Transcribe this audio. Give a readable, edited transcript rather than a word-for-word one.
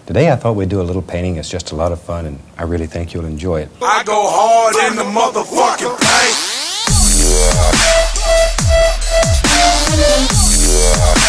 Today I thought we'd do a little painting. It's just a lot of fun, and I really think you'll enjoy it. I go hard in the motherfucking paint.